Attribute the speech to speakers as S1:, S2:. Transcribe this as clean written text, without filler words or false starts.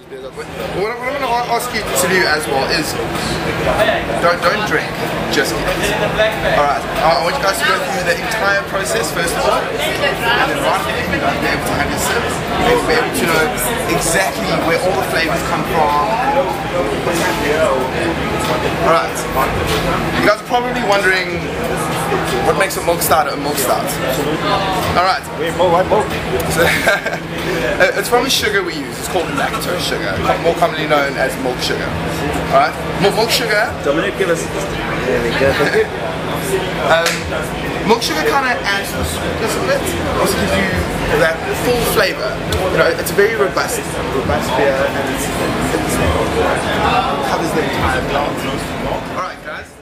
S1: What I'm going to ask you to do as well is don't drink, just eat. Alright, I want you guys to go through the entire process first of all, and then right at the end you're going to be able to have your sip, and be able to know exactly where all the flavors come from. Alright, you guys are probably wondering what makes a milk stout a milk stout. Alright, so, it's from a sugar we use, it's called lactose sugar, more commonly known as milk sugar. Alright, milk sugar.
S2: Dominic, give us. There we go. Thank you.
S1: Milk sugar kind of adds to the sweetness of it, also gives you that full flavour. You know, it's a very robust beer, and it covers the entire glass. Alright guys.